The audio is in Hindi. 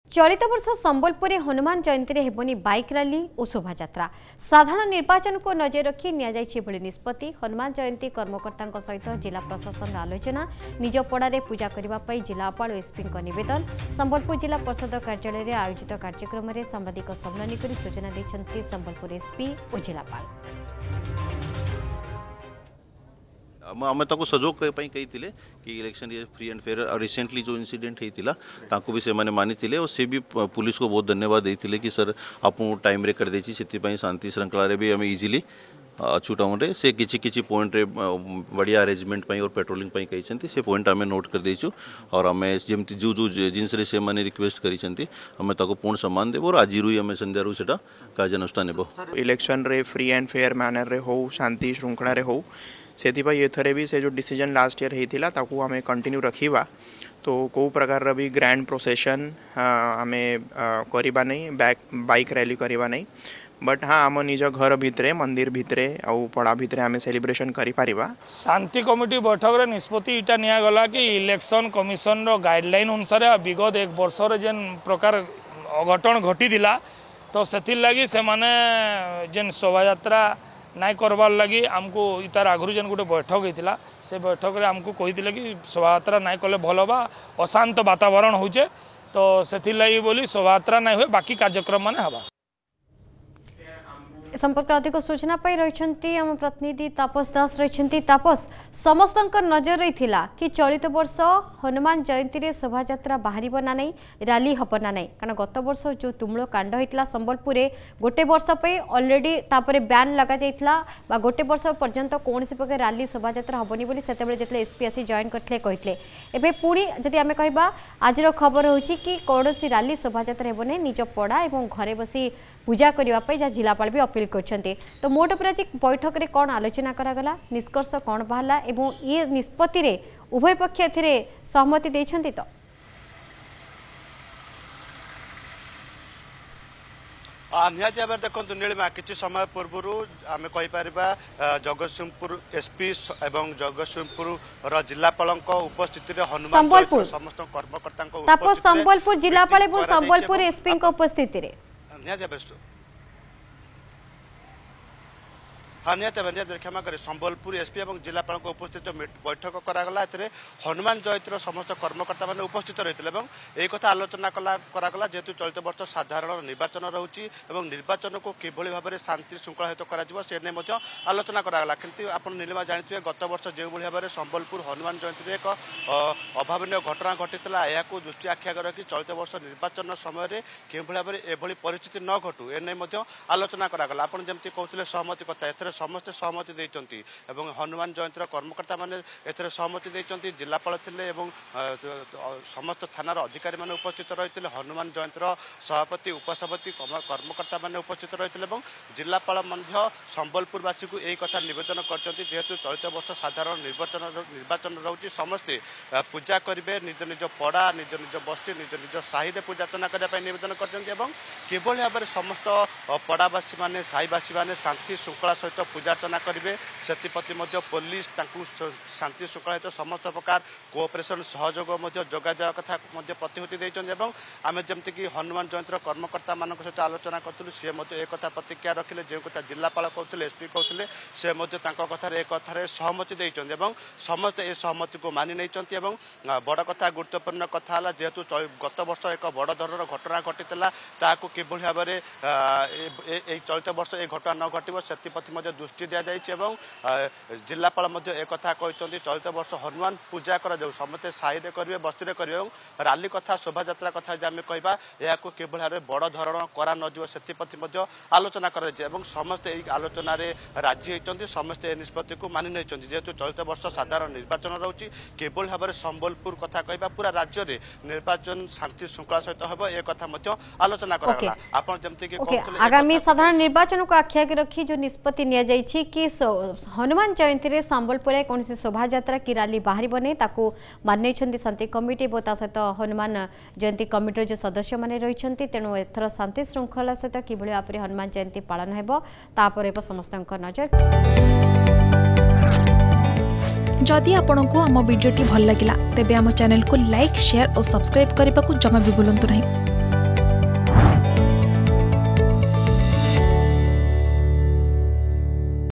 चलित वर्ष संबलपुर हनुमान जयंती हेबनी बाइक रैली और शोभा यात्रा साधारण निर्वाचन को नजर रखी निष्पत्ति। हनुमान जयंती कर्मकर्ता सहित जिला प्रशासन आलोचना निज पड़ारे पूजा करने जिलापाल और एसपी नवेदन। संबलपुर जिला परिषद कार्यालय में आयोजित कार्यक्रम में सांबादिक सम्मेलन कर सूचना देते संबलपुर एसपी और जिलापाल। आम सजोग कही कि इलेक्शन फ्री एंड फेयर और रिसेंटली जो इंसिडेंट होता भी से मानी और से भी पुलिस को बहुत धन्यवाद देते कि सर आप टाइम रे कर देछि से शांति श्रृंखला भी आम इजिली अच्छु टाउन से किसी पॉइंट रे बढ़िया अरेंजमेंट और पेट्रोलिंग कही से पॉइंट आम नोट कर देचु और आम जमी जो जो जिनस से मैंने रिक्वेस्ट करी पूर्ण सम्मान देव और आज आम संध्यारू से कार्यानुष्ठान नेब। इलेक्शन रे फ्री एंड फेयर मैनर रे हो शांति श्रृंखला रे हो से एथरे भी से जो डिसीजन लास्ट ईयर होता ताकू आम कंटिन्यू रखा तो कौ प्रकार भी ग्रैंड प्रोसेशन आम करवा नहीं बाइक रैली करवा नहीं बट हाँ आम निज घर भितरे मंदिर भितरे आउ पड़ा भितरे आम सेलिब्रेशन करि परिबा। शांति कमिटी बैठक रे निष्पत्ति इटा निया गला कि इलेक्शन कमिशन रो गाइडलाइन अनुसार विगत एक वर्ष रे जेन प्रकार अघटन घटी दिला तो सेथिर लगी से माने जेन शोभा यात्रा नाई करवार लगी आमको इतार आगु जेन गोटे बैठक होता से बैठक रे आमको कही कि शोभा यात्रा नाई कले भल बा अशांत वातावरण होचे तो से लगी बोली शोभा यात्रा नाई हुए बाकी कार्यक्रम माने हवा। संपर्क अधिक सूचना पाई रही आम प्रतिनिधि तापस दास रही। तापस समस्त नजर रही कि चलित वर्ष हनुमान जयंती रे शोभा यात्रा बाहर ना नहीं रैली हम ना नहीं कारण गत वर्ष जो तुमुल कांड होता संबलपुर गोटे वर्ष ऑलरेडी तापर बैन लगा जाइथिला गोटे वर्ष पर्यंत कौन प्रकार रैली शोभा यात्रा हेनी बोली से एसपी आसी जॉइन करते कहते एवं पुणी जदि आम कह आज खबर हो कि कौन रैली शोभा यात्रा हेबनी निज पड़ा और घरे बसी पूजा करने जहाँ जिलापाल भी अपील करछन्ते। तो मोट पर आज बैठक रे कौन आलोचना करागला निष्कर्ष कौन बाहला एवं ये निष्पत्ति रे उभय पक्ष एथिरे सहमति देछन्ते तो निहाती भाव देखो नीलिमा किसी समय पूर्व आम कहीपर जगतसिंहपुर एसपी एवं जगतसिंहपुर जिलापाल उपस्थिति हनुमान समस्त कर्मकर्ता संबलपुर जिलापाल और संबलपुर एसपी उपस्थिति हाँ निहत क्षमा करें संबलपुर एसपी और जिलापाल उपस्थित बैठक करागला हनुमान जयंती समस्त कर्मकर्ता मैंने उपस्थित रही एक कथा आलोचना करागला जेहेतु चलित वर्ष साधारण निर्वाचन रोचे निर्वाचन को किभली भाव में शांति श्रृंखला सहित कर आलोचना करागला किंतु आप नीलिमा जानते गत वर्ष जो भाव में संबलपुर हनुमान जयंती एक अभावन घटना घटीला यह दृष्टि आख्या रखी चलित वर्ष निर्वाचन समय कि भाव में एभली परिस्थिति न घटू एने आलोचना करागला आप जमी कहते सहमति कथा समस्ते सहमति देते हनुमान जयंती कर्मकर्ता मैंने एथरे सहमति देते जिलापाल थे समस्त थानार अधिकारी मैंने उपस्थित रही हनुमान जयंती सभापति उपसभापति कर्मकर्ता मैंने उपस्थित रही जिलापाल संबलपुरवासी को यही कथा निवेदन करजेतु चलित वर्ष साधारण निर्वाचन रोचे समस्ते पूजा करेंगे निज निज पड़ा निज निज बस्ती निज निज साहि में पूजा अर्चना करने निवेदन करभली भाव में समस्त पड़ावासी मैंने साहीवासी मैंने शांति श्रृंखला सहित पूजा अर्चना करेंगे से पुलिस शांति श्रृंखला सहित समस्त प्रकार कोऑपरेशन सहयोग जोगा देवा कथा प्रतिश्रुति देते आम जमीक हनुमान जयंती कर्मकर्ता मान सहित आलोचना करूँ सी एक कथा प्रतिक्रिया रखिले जो कथा जिलापाल कहते एसपी कहते से कथार एक कथार सहमति देते समस्त ए सहमति को मानि नहीं बड़ कथा गुरुत्वपूर्ण कथा जेहेतु गत वर्ष एक बड़ धरण घटना घटी किभली भाव में चलित वर्ष ये घटना न घटव से दृष्टि दि जाए जिलापाल एक कथा कहते चलित वर्ष हनुमान पूजा कर समस्ते साहि में करेंगे बस्ती में करेंगे रैली कथा शोभा यात्रा कथा आम कह यह कि भाव में बड़ धरण करा नजर आलोचना कर समस्ते आलोचन राजी होती समस्ते निष्पत्ति को मानि नहीं जेहेतु चलित वर्ष साधारण निर्वाचन रोचे किभली भाव में संबलपुर कथा कह पूरा राज्य में निर्वाचन शांति श्रृंखला सहित हम एक कथा आलोचना कराला आप जमी आगामी साधारण निर्वाचन को आख्या रखी जो निष्पत्ति कि हनुमान जयंती रे संबलपुर कौन शोभा यात्रा की रैली बाहर नहीं मानी शांति कमिटी और सहित हनुमान जयंती कमिटी जो सदस्य मैंने रही तेणु एथर शांति श्रृंखला सहित किभली भाव में हनुमान जयंती पालन होपर समस्त नजर। जदि आपंक आम भिडी भल लगा तेब आम चैनल को लाइक शेयर और सब्सक्राइब करने को जमा भी भूलु नहीं।